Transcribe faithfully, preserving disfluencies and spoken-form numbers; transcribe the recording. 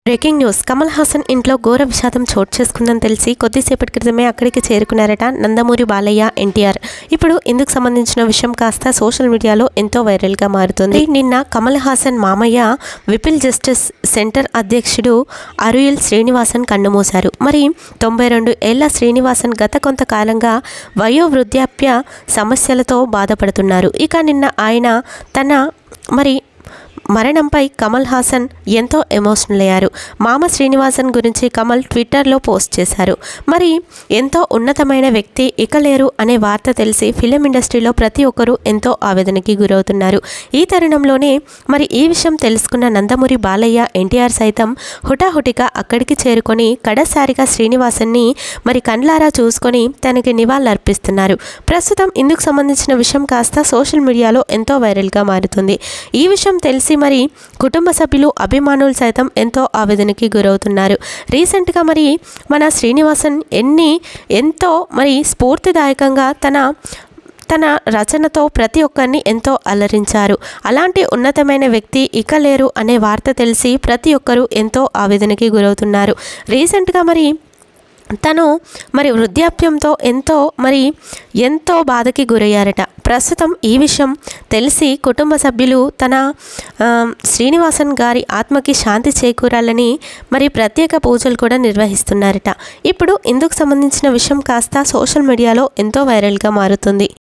Breaking news. Kamal Haasan ఇంట్లో ఘోర విషాదం చోటు చేసుకుందని తెలిసి కొద్దిసేపటి క్రితమే అక్కడికి చేరుకున్నారట నందమూరి బాలయ్య, ఎన్టీఆర్. ఇప్పుడు ఇందుకు సంబంధించిన విషయం కాస్త సోషల్ మీడియాలో ఎంతో వైరల్గా మారుతుంది. నిన్న కమల్ హాసన్ మామయ్య విపిల్ జస్టిస్ సెంటర్ అధ్యక్షుడు అరుయిల్ శ్రీనివాసన్ కన్నుమూశారు. మరి తొంభై రెండు ఏళ్ల శ్రీనివాసన్ గత కొంతకాలంగా వయో వృద్ధాప్య సమస్యలతో బాధపడుతున్నారు. ఇక నిన్న ఆయన తన మరి మరణంపై కమల్ హాసన్ ఎంతో ఎమోషనల్ అయ్యారు. మామ శ్రీనివాసన్ గురించి కమల్ ట్విట్టర్లో పోస్ట్ చేశారు. మరి ఎంతో ఉన్నతమైన వ్యక్తి ఇక లేరు అనే వార్త తెలిసి ఫిలిం ఇండస్ట్రీలో ప్రతి ఒక్కరూ ఎంతో ఆవేదనకి గురవుతున్నారు. ఈ తరుణంలోనే మరి ఈ విషయం తెలుసుకున్న నందమూరి బాలయ్య, ఎన్టీఆర్ సైతం హుటాహుటిగా అక్కడికి చేరుకొని కడసారిగా శ్రీనివాసన్ని మరి కండ్లారా చూసుకొని తనకి నివాళులర్పిస్తున్నారు. ప్రస్తుతం ఇందుకు సంబంధించిన విషయం కాస్త సోషల్ మీడియాలో ఎంతో వైరల్గా మారుతుంది. ఈ విషయం తెలిసి మరి కుటుంబ సభ్యులు, అభిమానులు సైతం ఎంతో ఆవేదనకి గురవుతున్నారు. రీసెంట్గా మరి మన శ్రీనివాసన్ ఎన్ని ఎంతో మరి స్ఫూర్తిదాయకంగా తన తన రచనతో ప్రతి ఒక్కరిని ఎంతో అలరించారు. అలాంటి ఉన్నతమైన వ్యక్తి ఇక లేరు అనే వార్త తెలిసి ప్రతి ఒక్కరూ ఎంతో ఆవేదనకి గురవుతున్నారు. రీసెంట్గా మరి తను మరి వృద్ధాప్యంతో ఎంతో మరి ఎంతో బాధకి గురయ్యారట. ప్రస్తుతం ఈ విషయం తెలిసి కుటుంబ సభ్యులు తన శ్రీనివాసన్ గారి ఆత్మకి శాంతి చేకూరాలని మరి ప్రత్యేక పూజలు కూడా నిర్వహిస్తున్నారట. ఇప్పుడు ఇందుకు సంబంధించిన విషయం కాస్త సోషల్ మీడియాలో ఎంతో వైరల్గా మారుతుంది.